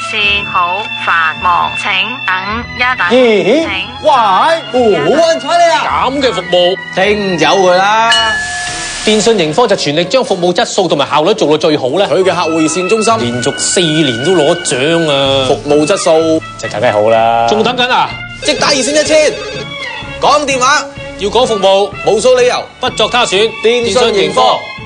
線好繁忙，請等一等。 咦？喂，好運彩你啊！ 咁嘅服務， 清走佢啦！ 電訊盈科就全力將服務質素同埋效率做到最好咧。 佢嘅客戶熱線中心連續4年都攞獎啊！ 服務質素就梗係好啦。 仲等緊啊？ 即打熱線1000，講電話要講服務， 無數理由， 不作他選。 電訊盈科。